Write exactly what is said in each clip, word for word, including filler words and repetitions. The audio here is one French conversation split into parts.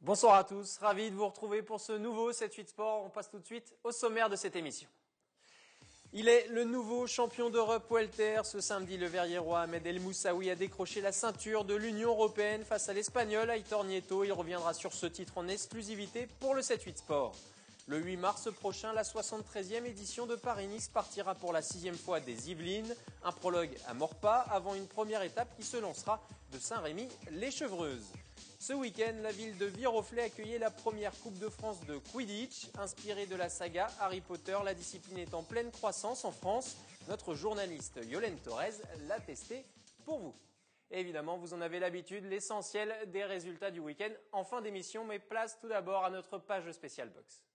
Bonsoir à tous, ravi de vous retrouver pour ce nouveau sept huit Sport. On passe tout de suite au sommaire de cette émission. Il est le nouveau champion d'Europe welter. Ce samedi, le Verriérois Ahmed El Moussaoui a décroché la ceinture de l'Union européenne face à l'Espagnol Aitor Nieto. Il reviendra sur ce titre en exclusivité pour le sept huit Sport. Le huit mars prochain, la soixante-treizième édition de Paris-Nice partira pour la sixième fois des Yvelines. Un prologue à Maurepas avant une première étape qui se lancera de Saint-Rémy-les-Chevreuses. Ce week-end, la ville de Viroflay accueillait la première Coupe de France de Quidditch. Inspirée de la saga Harry Potter, la discipline est en pleine croissance en France. Notre journaliste Yolène Torres l'a testé pour vous. Et évidemment, vous en avez l'habitude, l'essentiel des résultats du week-end en fin d'émission. Mais place tout d'abord à notre page spéciale boxe.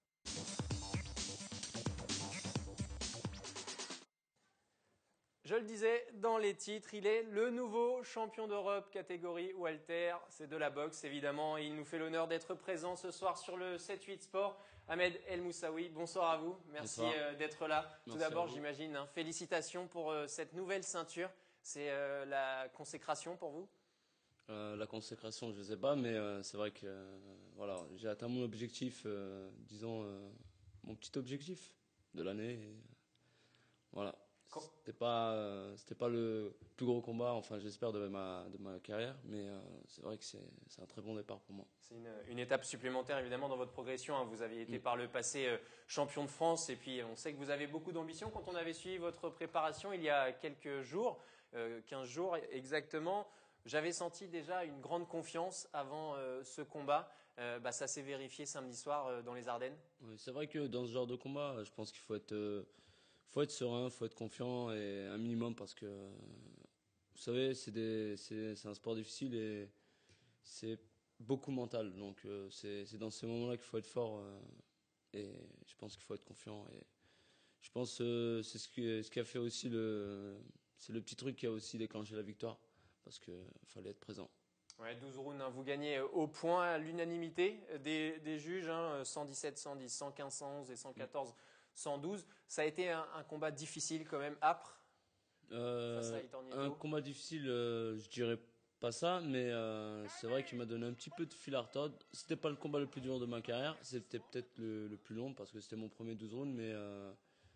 Je le disais dans les titres, il est le nouveau champion d'Europe catégorie welter. C'est de la boxe évidemment et il nous fait l'honneur d'être présent ce soir sur le sept huit Sport. Ahmed El Moussaoui, bonsoir à vous. Merci bonsoir. d'être là. Merci Tout d'abord, j'imagine, hein, félicitations pour euh, cette nouvelle ceinture. C'est euh, la consécration pour vous euh, La consécration, je ne sais pas, mais euh, c'est vrai que euh, voilà, j'ai atteint mon objectif, euh, disons, euh, mon petit objectif de l'année. Et, euh, voilà. C'était pas, euh, c'était pas le plus gros combat, enfin j'espère, de ma, de ma carrière, mais euh, c'est vrai que c'est, c'est un très bon départ pour moi. C'est une, une étape supplémentaire évidemment dans votre progression. Hein. Vous aviez été mmh. par le passé euh, champion de France et puis on sait que vous avez beaucoup d'ambition. Quand on avait suivi votre préparation il y a quelques jours, euh, quinze jours exactement, j'avais senti déjà une grande confiance avant euh, ce combat. Euh, bah, ça s'est vérifié samedi soir euh, dans les Ardennes. Oui, c'est vrai que dans ce genre de combat, je pense qu'il faut être... Euh, faut être serein, faut être confiant et un minimum parce que vous savez c'est des c'est c'est un sport difficile et c'est beaucoup mental, donc euh, c'est c'est dans ces moments-là qu'il faut être fort euh, et je pense qu'il faut être confiant et je pense euh, c'est ce qui ce qui a fait aussi le c'est le petit truc qui a aussi déclenché la victoire parce que fallait être présent. Ouais, douze rounds, hein, vous gagnez au point à l'unanimité des, des juges, hein, cent dix-sept, cent dix, cent quinze, cent onze et cent quatorze, cent douze. Ça a été un, un combat difficile quand même, âpre euh, face à Aitor Nieto. Un combat difficile, euh, je dirais pas ça, mais euh, c'est vrai qu'il m'a donné un petit peu de fil à retordre. C'était pas le combat le plus dur de ma carrière, c'était peut-être le, le plus long parce que c'était mon premier douze rounds, mais euh,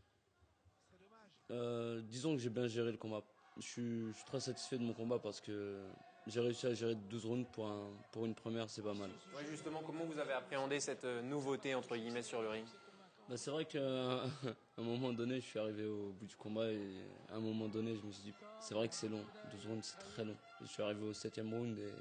euh, disons que j'ai bien géré le combat. Je suis, je suis très satisfait de mon combat parce que j'ai réussi à gérer douze rounds pour, un, pour une première, c'est pas mal. Ouais, justement, comment vous avez appréhendé cette nouveauté entre guillemets sur le ring? Bah, c'est vrai qu'à un moment donné, je suis arrivé au bout du combat et à un moment donné, je me suis dit, c'est vrai que c'est long, douze rounds, c'est très long. Et je suis arrivé au septième round et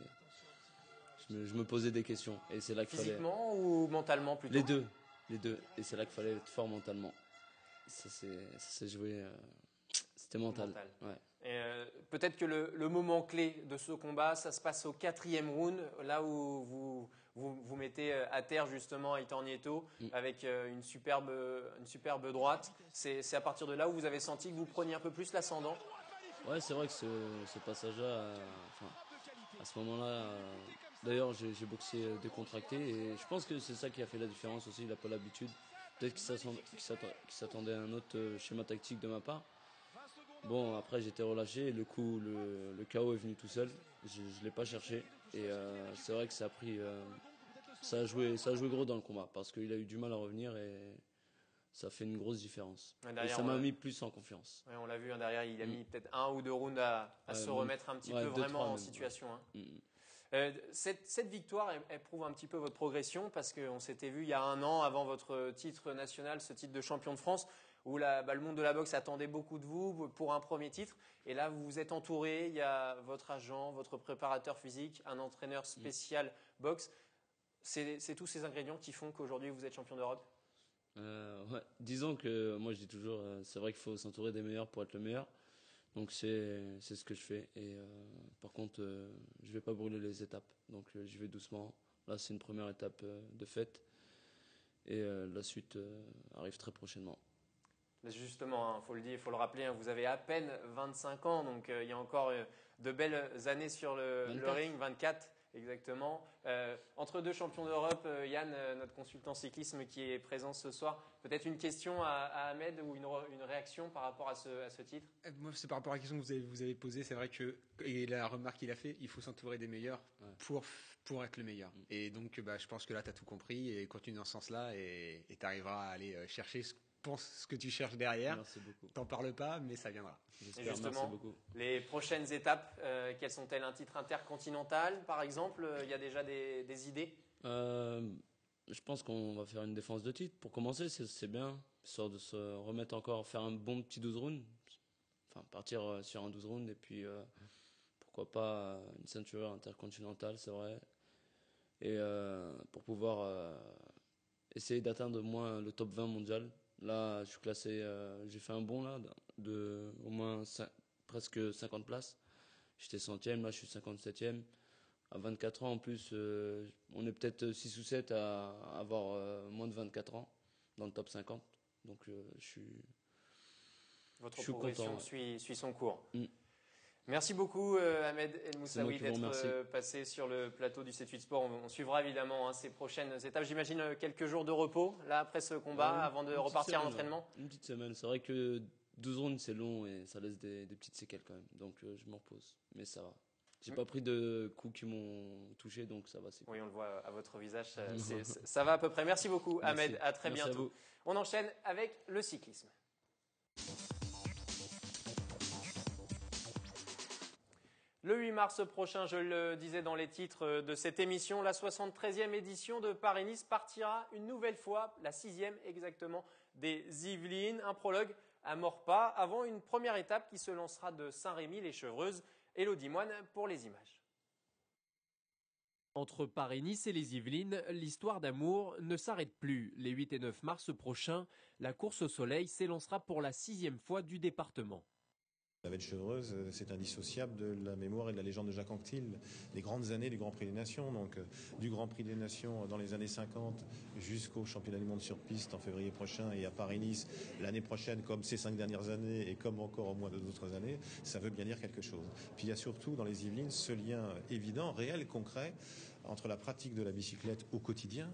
je me, je me posais des questions. Et c'est là qu'il fallait... Physiquement ou mentalement plutôt? Les deux, les deux. Et c'est là qu'il fallait être fort mentalement. Ça s'est joué... Euh... C'était mental. mental. Ouais. Euh, peut-être que le, le moment clé de ce combat, ça se passe au quatrième round, là où vous vous, vous mettez à terre justement Aitor Nieto mm. avec une superbe, une superbe droite. C'est à partir de là où vous avez senti que vous preniez un peu plus l'ascendant? Ouais, c'est vrai que ce, ce passage-là, euh, enfin, à ce moment-là, euh, d'ailleurs j'ai boxé décontracté et je pense que c'est ça qui a fait la différence aussi, il n'a pas l'habitude. Peut-être qu'il s'attendait à un autre schéma tactique de ma part. Bon, après j'étais relâché et le coup, le, le K O est venu tout seul. Je ne l'ai pas cherché et euh, c'est vrai que ça a pris, euh, ça a joué, ça a joué gros dans le combat parce qu'il a eu du mal à revenir et ça fait une grosse différence. Derrière, et ça m'a mis plus en confiance. Ouais, on l'a vu, hein, derrière il a mis mmh. peut-être un ou deux rounds à, à ouais, se remettre un petit ouais, peu deux, vraiment en même, situation. Ouais. Hein. Mmh. Euh, cette, cette victoire, elle, elle prouve un petit peu votre progression parce qu'on s'était vu il y a un an avant votre titre national, ce titre de champion de France, où la, bah, le monde de la boxe attendait beaucoup de vous pour un premier titre. Et là, vous vous êtes entouré, il y a votre agent, votre préparateur physique, un entraîneur spécial mmh. boxe. C'est tous ces ingrédients qui font qu'aujourd'hui vous êtes champion d'Europe? euh, ouais. Disons que moi je dis toujours, euh, c'est vrai qu'il faut s'entourer des meilleurs pour être le meilleur. Donc c'est ce que je fais. Et euh, par contre, euh, je vais pas brûler les étapes. Donc euh, j'y vais doucement. Là, c'est une première étape euh, de fête. Et euh, la suite euh, arrive très prochainement. Justement, il hein, faut le dire, il faut le rappeler, hein, vous avez à peine vingt-cinq ans, donc euh, il y a encore euh, de belles années sur le, le ring, vingt-quatre exactement. Euh, entre deux champions d'Europe, euh, Yann, euh, notre consultant cyclisme qui est présent ce soir, peut-être une question à, à Ahmed ou une, une réaction par rapport à ce, à ce titre? Moi, c'est par rapport à la question que vous avez, vous avez posée, c'est vrai que, et la remarque qu'il a fait, il faut s'entourer des meilleurs. Ouais. pour, pour être le meilleur. Mm. Et donc, bah, je pense que là, tu as tout compris et continue dans ce sens-là et tu arriveras à aller chercher ce, pense ce que tu cherches derrière. Merci beaucoup. T'en parles pas, mais ça viendra. Et justement, merci beaucoup. Les prochaines étapes, euh, quelles sont-elles? Un titre intercontinental, par exemple? Il y a déjà des, des idées? euh, Je pense qu'on va faire une défense de titre. Pour commencer, c'est bien, histoire de se remettre encore, faire un bon petit douze rounds. Enfin, partir sur un douze rounds et puis euh, pourquoi pas une ceinture intercontinentale, c'est vrai. Et euh, pour pouvoir euh, essayer d'atteindre au moins le top vingt mondial. Là, je suis classé, euh, j'ai fait un bond là, de au moins cinq, presque cinquante places. J'étais centième, là je suis cinquante-septième. À vingt-quatre ans en plus, euh, on est peut-être six ou sept à avoir euh, moins de vingt-quatre ans dans le top cinquante. Donc euh, je suis. Votre je suis progression content, ouais. suit, suit son cours. Mm. Merci beaucoup euh, Ahmed El Moussaoui d'être euh, passé sur le plateau du sept huit Sport. On, on suivra évidemment hein, ces prochaines étapes. J'imagine euh, quelques jours de repos là après ce combat ouais, avant de repartir semaine, en entraînement. Ouais. Une petite semaine. C'est vrai que douze rounds c'est long et ça laisse des, des petites séquelles quand même. Donc euh, je me repose. Mais ça va. J'ai mmh. pas pris de coups qui m'ont touché donc ça va. C'est cool. Oui, on le voit à votre visage. C'est, c'est, ça va à peu près. Merci beaucoup Merci. Ahmed. À très Merci bientôt. À on enchaîne avec le cyclisme. Le huit mars prochain, je le disais dans les titres de cette émission, la soixante-treizième édition de Paris-Nice partira une nouvelle fois, la sixième exactement, des Yvelines. Un prologue à Maurepas avant une première étape qui se lancera de Saint-Rémy-les-Chevreuses. Élodie Moine pour les images. Entre Paris-Nice et les Yvelines, l'histoire d'amour ne s'arrête plus. Les huit et neuf mars prochains, la course au soleil s'élancera pour la sixième fois du département. La Vallée de Chevreuse, c'est indissociable de la mémoire et de la légende de Jacques Anquetil, les grandes années du Grand Prix des Nations, donc du Grand Prix des Nations dans les années cinquante jusqu'au championnat du monde sur piste en février prochain et à Paris-Nice l'année prochaine, comme ces cinq dernières années et comme encore au moins d'autres années, ça veut bien dire quelque chose. Puis il y a surtout dans les Yvelines ce lien évident, réel, concret entre la pratique de la bicyclette au quotidien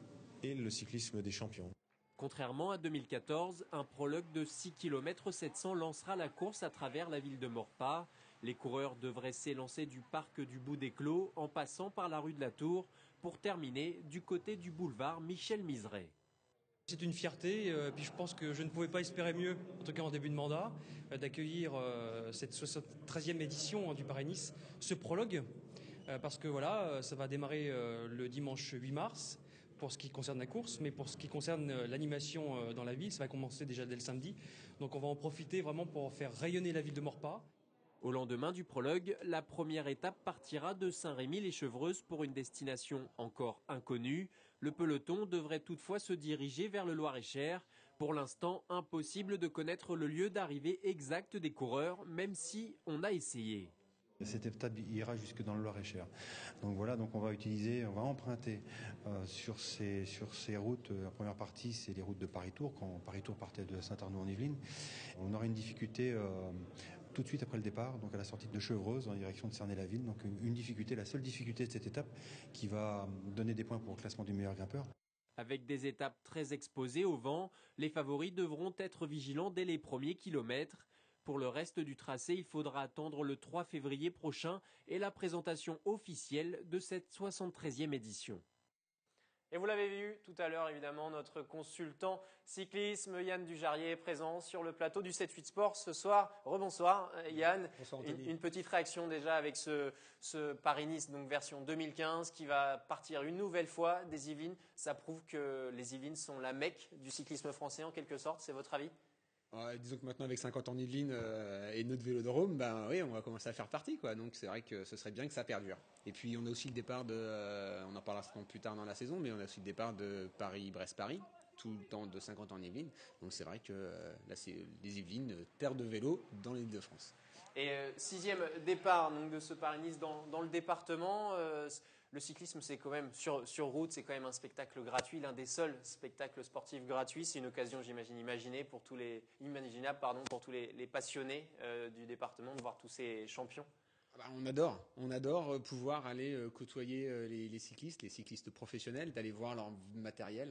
et le cyclisme des champions. Contrairement à deux mille quatorze, un prologue de six kilomètres sept cents lancera la course à travers la ville de Maurepas. Les coureurs devraient s'élancer du parc du Bout des Clos en passant par la rue de la Tour pour terminer du côté du boulevard Michel Miseret. C'est une fierté, euh, puis je pense que je ne pouvais pas espérer mieux, en tout cas en début de mandat, euh, d'accueillir euh, cette soixante-treizième édition hein, du Paris-Nice, ce prologue, euh, parce que voilà, ça va démarrer euh, le dimanche huit mars. Pour ce qui concerne la course, mais pour ce qui concerne l'animation dans la ville, ça va commencer déjà dès le samedi. Donc on va en profiter vraiment pour faire rayonner la ville de Maurepas. Au lendemain du prologue, la première étape partira de Saint-Rémy-les-Chevreuses pour une destination encore inconnue. Le peloton devrait toutefois se diriger vers le Loir-et-Cher. Pour l'instant, impossible de connaître le lieu d'arrivée exact des coureurs, même si on a essayé. Cette étape ira jusque dans le Loir-et-Cher. Donc voilà, donc on va utiliser, on va emprunter euh, sur ces sur ces routes. La première partie, c'est les routes de Paris-Tours. Quand Paris-Tours partait de Saint-Arnaud-en-Yvelines, on aura une difficulté euh, tout de suite après le départ, donc à la sortie de Chevreuse en direction de Cernay-la-Ville. Donc une, une difficulté, la seule difficulté de cette étape, qui va donner des points pour le classement du meilleur grimpeur. Avec des étapes très exposées au vent, les favoris devront être vigilants dès les premiers kilomètres. Pour le reste du tracé, il faudra attendre le trois février prochain et la présentation officielle de cette soixante-treizième édition. Et vous l'avez vu tout à l'heure, évidemment, notre consultant cyclisme, Yann Dujarrier, est présent sur le plateau du sept huit Sport ce soir. Rebonsoir Yann. Bonsoir, une, une petite réaction déjà avec ce, ce Paris-Nice, donc version deux mille quinze, qui va partir une nouvelle fois des Yvelines. Ça prouve que les Yvelines sont la Mecque du cyclisme français en quelque sorte, c'est votre avis ? Euh, disons que maintenant avec cinquante ans d'Yvelines euh, et notre vélodrome, ben oui, on va commencer à faire partie, quoi. Donc c'est vrai que ce serait bien que ça perdure. Et puis on a aussi le départ de, euh, on en parlera plus tard dans la saison, mais on a aussi le départ de Paris-Brest-Paris, tout le temps de cinquante ans en Yvelines. Donc c'est vrai que euh, là c'est les Yvelines, terre de vélo dans l'Île-de-France. Et euh, sixième départ donc, de ce Paris-Nice dans, dans le département. Euh, le cyclisme, c'est quand même sur, sur route, c'est quand même un spectacle gratuit, l'un des seuls spectacles sportifs gratuits. C'est une occasion, j'imagine, imaginée pour tous les imaginable, pardon, pour tous les, les passionnés euh, du département de voir tous ces champions. Bah, on adore, on adore pouvoir aller euh, côtoyer euh, les, les cyclistes, les cyclistes professionnels, d'aller voir leur matériel,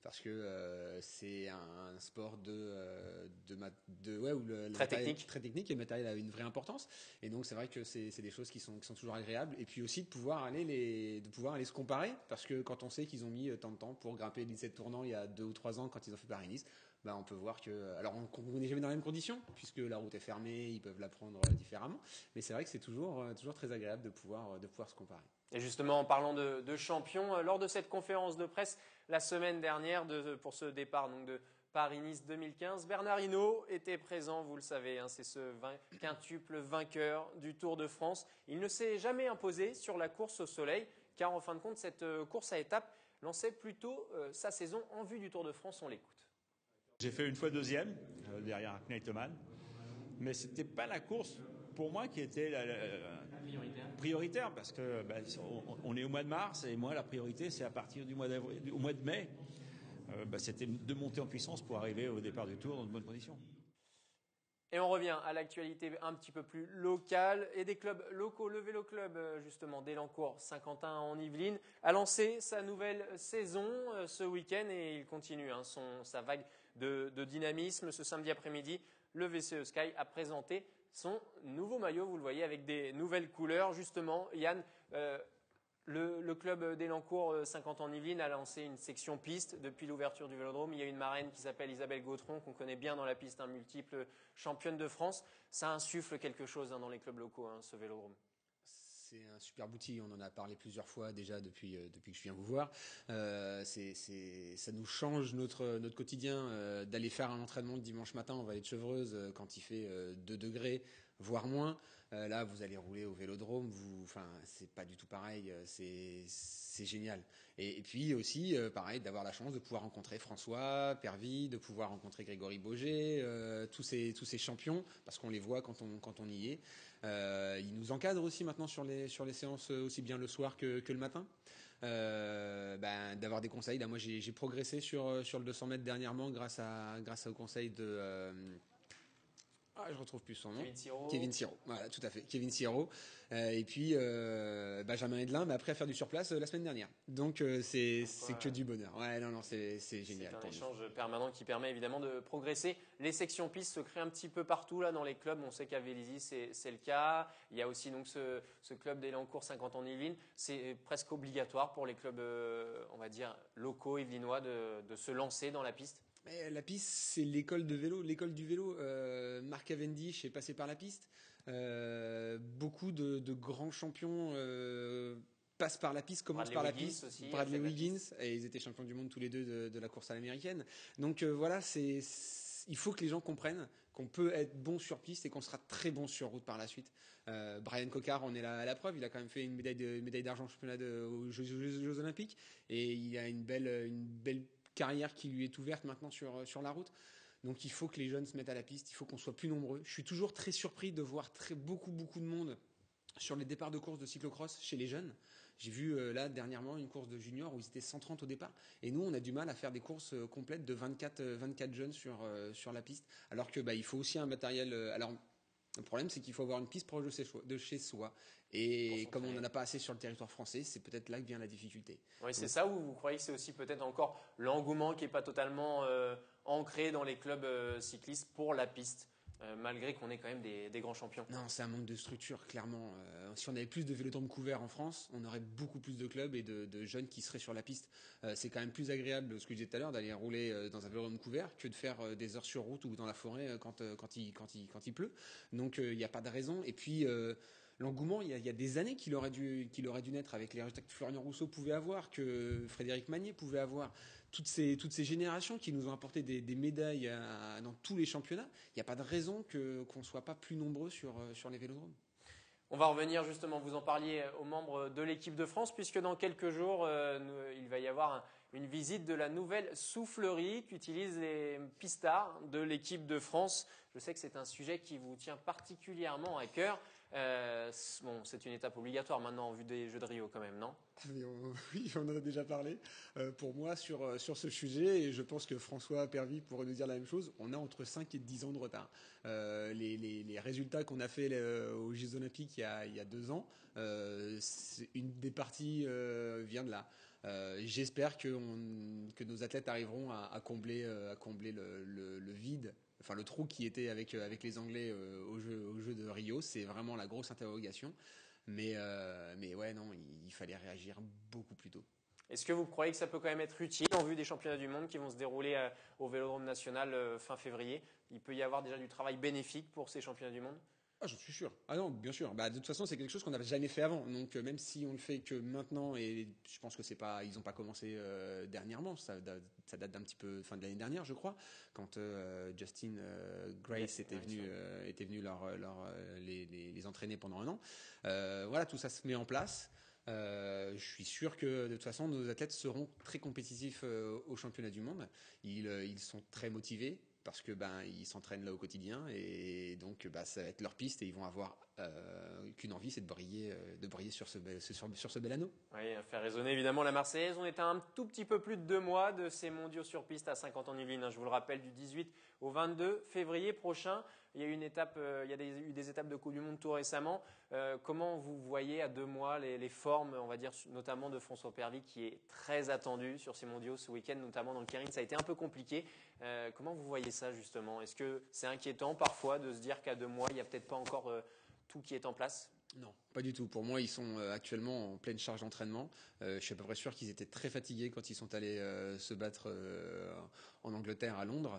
parce que euh, c'est un, un sport de, euh, de, mat- de ouais, où le, le Très matériel- technique. très technique et le matériel a une vraie importance. Et donc c'est vrai que c'est c'est des choses qui sont, qui sont toujours agréables. Et puis aussi de pouvoir aller les, de pouvoir aller se comparer, parce que quand on sait qu'ils ont mis tant de temps pour grimper les sept tournants il y a deux ou trois ans quand ils ont fait Paris-Nice, bah on peut voir que, alors on n'est jamais dans les mêmes conditions puisque la route est fermée, ils peuvent la prendre euh, différemment. Mais c'est vrai que c'est toujours, euh, toujours très agréable de pouvoir, euh, de pouvoir se comparer. Et justement, en parlant de, de champions, euh, lors de cette conférence de presse la semaine dernière de, pour ce départ donc de Paris-Nice deux mille quinze, Bernard Hinault était présent, vous le savez, hein, c'est ce vain- quintuple vainqueur du Tour de France. Il ne s'est jamais imposé sur la course au soleil, car en fin de compte, cette euh, course à étapes lançait plutôt euh, sa saison en vue du Tour de France. On l'écoute. J'ai fait une fois deuxième, euh, derrière Kneitemann, mais ce n'était pas la course pour moi qui était la, la, la prioritaire. prioritaire, parce que bah, on, on est au mois de mars et moi la priorité c'est à partir du mois, au mois de mai, euh, bah, c'était de monter en puissance pour arriver au départ du Tour dans de bonnes conditions. Et on revient à l'actualité un petit peu plus locale et des clubs locaux. Le Vélo Club, justement, d'Élancourt Saint-Quentin en Yvelines, a lancé sa nouvelle saison ce week-end et il continue hein, son, sa vague de, de dynamisme. Ce samedi après-midi, le V C E Sky a présenté son nouveau maillot, vous le voyez, avec des nouvelles couleurs. Justement, Yann, euh, le, le club d'Élancourt Saint-Quentin en Yvelines a lancé une section piste depuis l'ouverture du Vélodrome. Il y a une marraine qui s'appelle Isabelle Gautron, qu'on connaît bien dans la piste, un multiple championne de France. Ça insuffle quelque chose hein, dans les clubs locaux, hein, ce Vélodrome. C'est un super outil, on en a parlé plusieurs fois déjà depuis, euh, depuis que je viens vous voir. Euh, c'est, c'est, ça nous change notre, notre quotidien euh, d'aller faire un entraînement le dimanche matin en vallée de Chevreuse euh, quand il fait euh, deux degrés, voire moins. Euh, là, vous allez rouler au Vélodrome, vous, enfin, c'est pas du tout pareil, euh, c'est, c'est génial. Et, et puis aussi, euh, pareil, d'avoir la chance de pouvoir rencontrer François Pervy, de pouvoir rencontrer Grégory Boger, euh, tous ces, tous ces champions, parce qu'on les voit quand on, quand on y est. Euh, ils nous encadrent aussi maintenant sur les, sur les séances aussi bien le soir que, que le matin. Euh, ben, d'avoir des conseils. Là, moi, j'ai, j'ai progressé sur, sur le deux cents mètres dernièrement grâce à, grâce au conseil de, euh, ah, je retrouve plus son nom. Kevin Siro. Kevin Siro, voilà, tout à fait. Kevin Siro. Euh, et puis euh, Benjamin Hedelin, mais après à faire du surplace euh, la semaine dernière. Donc euh, c'est, c'est que du bonheur. Ouais, non, non, c'est, c'est génial. C'est un pour échange nous. permanent qui permet évidemment de progresser. Les sections pistes se créent un petit peu partout là dans les clubs. On sait qu'à Vélizy c'est, c'est le cas. Il y a aussi donc ce, ce club d'Élancourt Saint-Quentin en Yvelines. C'est presque obligatoire pour les clubs, euh, on va dire locaux yvelinois de, de se lancer dans la piste. Mais la piste, c'est l'école de vélo, l'école du vélo. Euh, Mark Cavendish est passé par la piste. Euh, beaucoup de, de grands champions euh, passent par la piste, commencent Bradley par la Wiggins piste. aussi, Bradley a fait de la Wiggins, piste. et ils étaient champions du monde tous les deux de, de la course à l'américaine. Donc euh, voilà, c'est, c'est, il faut que les gens comprennent qu'on peut être bon sur piste et qu'on sera très bon sur route par la suite. Euh, Brian Cocard en est la, la preuve. Il a quand même fait une médaille, de, une médaille d'argent au championnat de, aux Jeux, Jeux, Jeux Olympiques et il a une belle, une belle carrière qui lui est ouverte maintenant sur, sur la route. Donc il faut que les jeunes se mettent à la piste, il faut qu'on soit plus nombreux. Je suis toujours très surpris de voir très, beaucoup, beaucoup de monde sur les départs de course de cyclocross chez les jeunes. J'ai vu euh, là dernièrement une course de junior où ils étaient cent trente au départ. Et nous, on a du mal à faire des courses euh, complètes de vingt-quatre, euh, vingt-quatre jeunes sur, euh, sur la piste. Alors que bah, il faut aussi un matériel... Euh, alors, le problème, c'est qu'il faut avoir une piste proche de chez soi. De chez soi. Et comme on n'en a pas assez sur le territoire français, c'est peut-être là que vient la difficulté. Oui, c'est Donc, ça, ou vous croyez que c'est aussi peut-être encore l'engouement qui n'est pas totalement euh, ancré dans les clubs euh, cyclistes pour la piste, euh, malgré qu'on ait quand même des, des grands champions? Non, c'est un manque de structure, clairement. Euh, si on avait plus de vélodromes couverts en France, on aurait beaucoup plus de clubs et de, de jeunes qui seraient sur la piste. Euh, c'est quand même plus agréable, ce que je disais tout à l'heure, d'aller rouler euh, dans un vélodrome couvert que de faire euh, des heures sur route ou dans la forêt euh, quand, euh, quand, il, quand, il, quand il pleut. Donc il euh, n'y a pas de raison. Et puis... Euh, L'engouement, il y, a, il y a des années qu'il aurait dû, qu'il aurait dû naître avec les résultats que Florian Rousseau pouvait avoir, que Frédéric Magnier pouvait avoir, toutes ces, toutes ces générations qui nous ont apporté des, des médailles à, dans tous les championnats. Il n'y a pas de raison que, qu'on ne soit pas plus nombreux sur, sur les vélodromes. On va revenir justement, vous en parliez aux membres de l'équipe de France, puisque dans quelques jours, euh, nous, il va y avoir un, une visite de la nouvelle soufflerie qu'utilisent les pistards de l'équipe de France. Je sais que c'est un sujet qui vous tient particulièrement à cœur. Euh, bon, c'est une étape obligatoire maintenant en vue des Jeux de Rio quand même, non? Oui, on, oui, on en a déjà parlé. Euh, pour moi, sur, sur ce sujet, et je pense que François Pervy pourrait nous dire la même chose, on a entre cinq et dix ans de retard. Euh, les, les, les résultats qu'on a fait les, aux Jeux Olympiques il y a, il y a deux ans, euh, c'est une des parties euh, vient de là. Euh, j'espère que, on, que nos athlètes arriveront à, à combler, à combler le, le, le vide, enfin le trou qui était avec, avec les Anglais euh, au, jeu, au jeu de Rio. C'est vraiment la grosse interrogation. Mais, euh, mais ouais, non, il, il fallait réagir beaucoup plus tôt. Est-ce que vous croyez que ça peut quand même être utile en vue des championnats du monde qui vont se dérouler euh, au Vélodrome national euh, fin février? Il peut y avoir déjà du travail bénéfique pour ces championnats du monde? Ah, j'en suis sûr. Ah non, bien sûr. Bah, de toute façon, c'est quelque chose qu'on n'avait jamais fait avant. Donc, euh, même si on le fait que maintenant, et je pense que c'est pas, ils n'ont pas commencé euh, dernièrement. Ça, ça date d'un petit peu, fin de l'année dernière, je crois, quand euh, Justin euh, Grace était venu, euh, était venu leur, leur, les, les, les entraîner pendant un an. Euh, voilà, tout ça se met en place. Euh, je suis sûr que de toute façon, nos athlètes seront très compétitifs euh, au championnat du monde. Ils, euh, ils sont très motivés, parce que ben ils s'entraînent là au quotidien et donc bah, ça va être leur piste et ils vont avoir euh, qu'une envie, c'est de briller, euh, de briller sur ce, sur, sur ce bel anneau. Oui, à faire résonner évidemment la Marseillaise. On est à un tout petit peu plus de deux mois de ces mondiaux sur piste à cinquante en Yvelines. Je vous le rappelle, du dix-huit au vingt-deux février prochain. Il y a eu une étape, euh, il y a des, eu des étapes de Coupe du Monde tout récemment. Euh, comment vous voyez à deux mois les, les formes, on va dire notamment de François Pervy qui est très attendu sur ces mondiaux ce week-end, notamment dans le Keirin. Ça a été un peu compliqué. Euh, comment vous voyez ça justement? Est-ce que c'est inquiétant parfois de se dire qu'à deux mois, il n'y a peut-être pas encore euh, tout qui est en place? Non, pas du tout. Pour moi, ils sont euh, actuellement en pleine charge d'entraînement. Euh, je suis à peu près sûr qu'ils étaient très fatigués quand ils sont allés euh, se battre euh, en Angleterre, à Londres.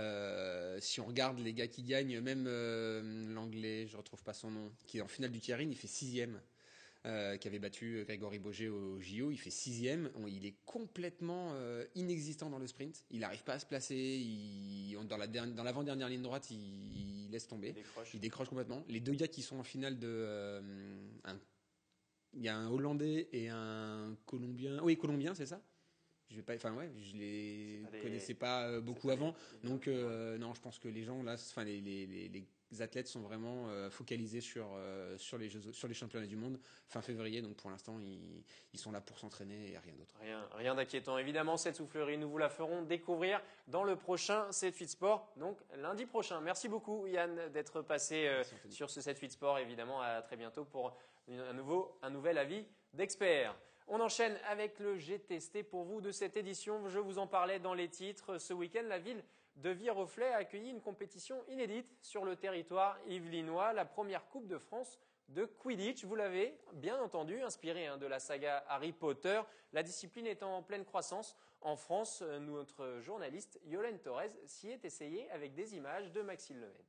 Euh, si on regarde les gars qui gagnent, même euh, l'anglais, je retrouve pas son nom, qui est en finale du Keirin, il fait sixième. Euh, qui avait battu Grégory Boger au J O, il fait sixième. Il est complètement euh, inexistant dans le sprint. Il n'arrive pas à se placer. Il, dans, la dernière, dans l'avant-dernière ligne droite, il, il laisse tomber. Il décroche. il décroche complètement. Les deux gars qui sont en finale de... Euh, un, il y a un Hollandais et un Colombien. Oui, Colombien, c'est ça? Je vais pas, enfin ouais, je les des, connaissais pas beaucoup avant. Donc euh, non, je pense que les gens là, enfin les, les, les, les athlètes sont vraiment euh, focalisés sur euh, sur les jeux, sur les championnats du monde fin février. Donc pour l'instant, ils, ils sont là pour s'entraîner et rien d'autre. Rien, rien d'inquiétant. Évidemment, cette soufflerie, nous vous la ferons découvrir dans le prochain sept huit Sport, donc lundi prochain. Merci beaucoup Yann d'être passé euh, sur ce sept huit Sport. Évidemment, à très bientôt pour un nouveau, un nouvel avis d'expert. On enchaîne avec le G T S T pour vous de cette édition. Je vous en parlais dans les titres. Ce week-end, la ville de Viroflay a accueilli une compétition inédite sur le territoire yvelinois, la première Coupe de France de Quidditch. Vous l'avez bien entendu, inspirée hein, de la saga Harry Potter. La discipline est en pleine croissance en France. Notre journaliste Yolène Torres s'y est essayée avec des images de Maxime Leven.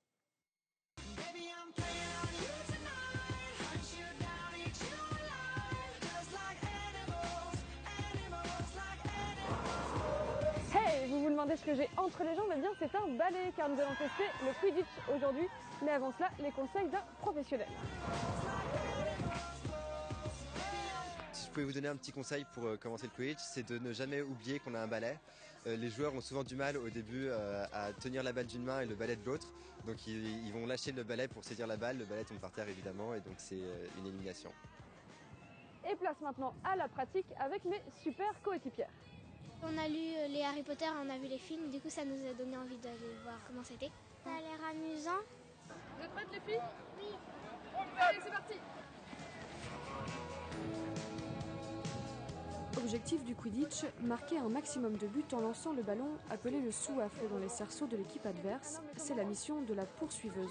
Vous vous demandez ce que j'ai entre les jambes, eh bien c'est un balai car nous allons tester le Quidditch aujourd'hui. Mais avant cela, les conseils d'un professionnel. Si je pouvais vous donner un petit conseil pour euh, commencer le Quidditch, c'est de ne jamais oublier qu'on a un balai. Euh, les joueurs ont souvent du mal au début euh, à tenir la balle d'une main et le balai de l'autre. Donc ils, ils vont lâcher le balai pour saisir la balle, le balai tombe par terre évidemment et donc c'est euh, une élimination. Et place maintenant à la pratique avec mes super coéquipières. On a lu les Harry Potter, on a vu les films, du coup ça nous a donné envie d'aller voir comment c'était. Ça a l'air amusant. Vous êtes prêtes les filles? Oui. Allez, c'est parti. Objectif du Quidditch, marquer un maximum de buts en lançant le ballon appelé le sous-affle dans les cerceaux de l'équipe adverse. C'est la mission de la poursuiveuse.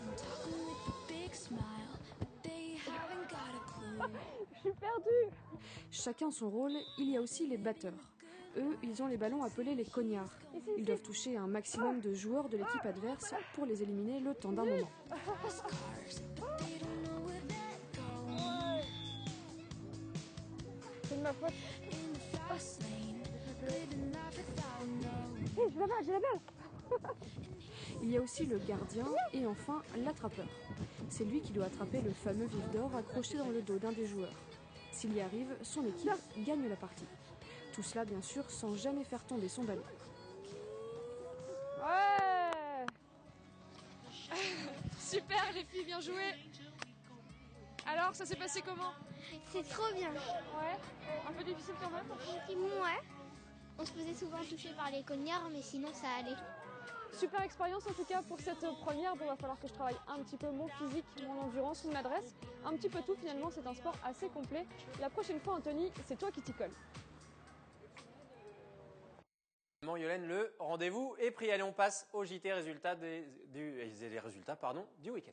Je suis perdue. Chacun son rôle, il y a aussi les batteurs. Eux, ils ont les ballons appelés les cognards. Ils doivent toucher un maximum de joueurs de l'équipe adverse pour les éliminer le temps d'un moment. C'est de ma faute. Hey, j'ai la balle, j'ai la balle. Il y a aussi le gardien et enfin l'attrapeur. C'est lui qui doit attraper le fameux vif d'or accroché dans le dos d'un des joueurs. S'il y arrive, son équipe gagne la partie. Tout cela, bien sûr, sans jamais faire tomber son ballon. Ouais. Super, les filles, bien joué. Alors, ça s'est passé comment? C'est trop bien. Ouais. Un peu difficile quand même? Ouais. On se faisait souvent toucher par les cognards, mais sinon ça allait. Super expérience en tout cas pour cette première. Bon, va falloir que je travaille un petit peu mon physique, mon endurance, mon adresse, un petit peu tout finalement. C'est un sport assez complet. La prochaine fois, Anthony, c'est toi qui t'y colle. Yolène, le rendez-vous est pris. Allez, on passe au J T résultats des, du, des résultats pardon, du week-end.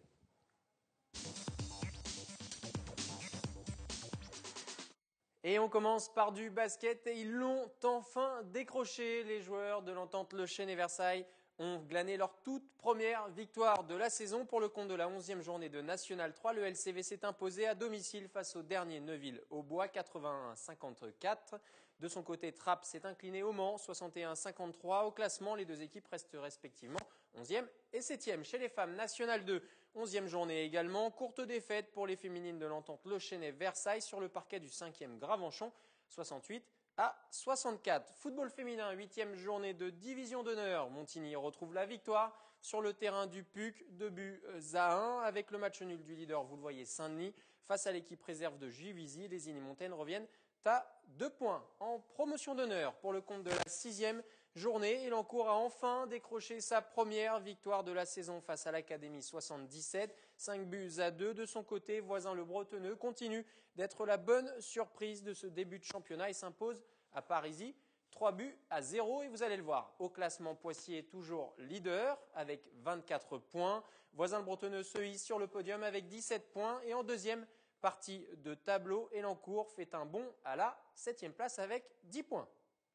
Et on commence par du basket et ils l'ont enfin décroché. Les joueurs de l'entente Le Chesnay Versailles ont glané leur toute première victoire de la saison pour le compte de la onzième journée de National trois. Le L C V s'est imposé à domicile face au dernier Neuville-au-Bois, quatre-vingt-un à cinquante-quatre. De son côté, Trappes s'est incliné au Mans, soixante et un à cinquante-trois. Au classement, les deux équipes restent respectivement onzième et septième. Chez les femmes, National deux, onzième journée également. Courte défaite pour les féminines de l'entente Le Chesnay Versailles sur le parquet du cinquième Gravenchon, soixante-huit à soixante-quatre. Football féminin, huitième journée de division d'honneur. Montigny retrouve la victoire sur le terrain du P U C, deux buts à un. Avec le match nul du leader, vous le voyez, Saint-Denis. Face à l'équipe réserve de Juvisy, les Inimontaines reviennent à deux points. En promotion d'honneur pour le compte de la sixième journée, Elancourt a enfin décroché sa première victoire de la saison face à l'Académie soixante-dix-sept, cinq buts à deux. De son côté, voisin le Bretonneux continue d'être la bonne surprise de ce début de championnat et s'impose à Parisis trois buts à zéro. Et vous allez le voir, au classement, Poitiers est toujours leader avec vingt-quatre points. Voisin le Bretonneux se hisse sur le podium avec dix-sept points et en deuxième partie de tableau, Elancourt fait un bond à la septième place avec dix points.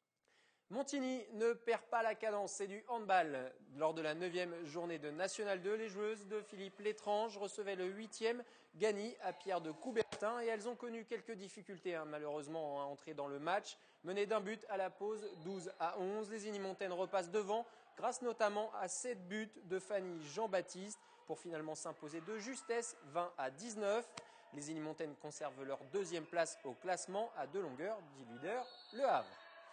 Montigny ne perd pas la cadence, c'est du handball. Lors de la neuvième journée de National deux, les joueuses de Philippe Létrange recevaient le huitième Gagny à Pierre de Coubertin et elles ont connu quelques difficultés hein, malheureusement à entrer dans le match. Menées d'un but à la pause, douze à onze, les Inimontaines repassent devant grâce notamment à sept buts de Fanny Jean-Baptiste pour finalement s'imposer de justesse vingt à dix-neuf. Les Inimontaines conservent leur deuxième place au classement à deux longueurs du leader, Le Havre.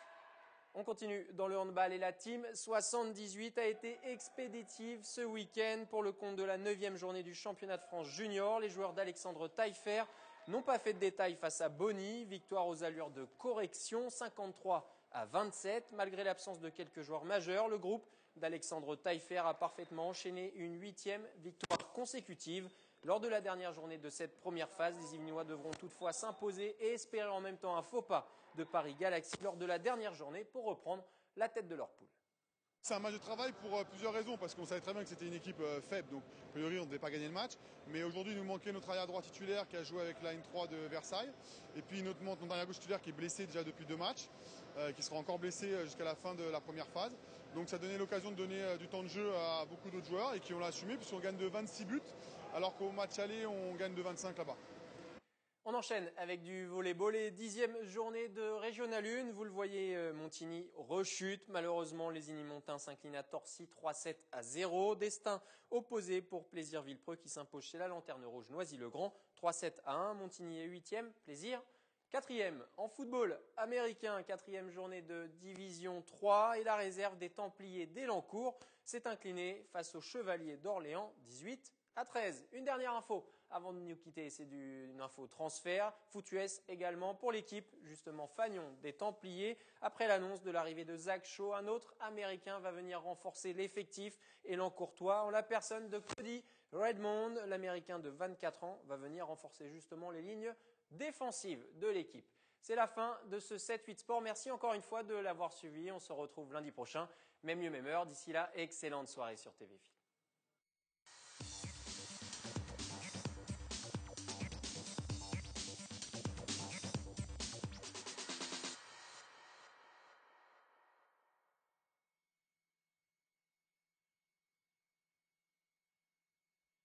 On continue dans le handball et la team soixante-dix-huit a été expéditive ce week-end pour le compte de la neuvième journée du championnat de France junior. Les joueurs d'Alexandre Taillefer n'ont pas fait de détail face à Bonny. Victoire aux allures de correction, cinquante-trois à vingt-sept. Malgré l'absence de quelques joueurs majeurs, le groupe d'Alexandre Taillefer a parfaitement enchaîné une huitième victoire consécutive. Lors de la dernière journée de cette première phase, les Yvelinois devront toutefois s'imposer et espérer en même temps un faux pas de Paris Galaxy lors de la dernière journée pour reprendre la tête de leur poule. C'est un match de travail pour euh, plusieurs raisons, parce qu'on savait très bien que c'était une équipe euh, faible, donc a priori on ne devait pas gagner le match. Mais aujourd'hui il nous manquait notre arrière droit titulaire qui a joué avec la N trois de Versailles, et puis notre, notre arrière gauche titulaire qui est blessé déjà depuis deux matchs, euh, qui sera encore blessé jusqu'à la fin de la première phase. Donc ça donnait l'occasion de donner euh, du temps de jeu à beaucoup d'autres joueurs et qui ont assumé, puisqu'on gagne de vingt-six buts, alors qu'au match aller on gagne de vingt-cinq là-bas. On enchaîne avec du volley-ball et dixième journée de Régional un. Vous le voyez, Montigny rechute. Malheureusement, les Inimontains s'inclinent à Torcy trois sept à zéro. Destin opposé pour Plaisir Villepreux qui s'impose chez la Lanterne Rouge Noisy-le-Grand trois sept à un. Montigny est huitième, Plaisir quatrième. En football américain, quatrième journée de Division trois et la réserve des Templiers d'Elancourt s'est inclinée face aux Chevaliers d'Orléans dix-huit à treize. Une dernière info avant de nous quitter, c'est une info transfert. Foot U S également pour l'équipe, justement Fagnon des Templiers. Après l'annonce de l'arrivée de Zach Shaw, un autre Américain va venir renforcer l'effectif élancourtois en la personne de Cody Redmond. L'Américain de vingt-quatre ans va venir renforcer justement les lignes défensives de l'équipe. C'est la fin de ce sept huit Sport. Merci encore une fois de l'avoir suivi. On se retrouve lundi prochain, même lieu, même heure. D'ici là, excellente soirée sur T V F I.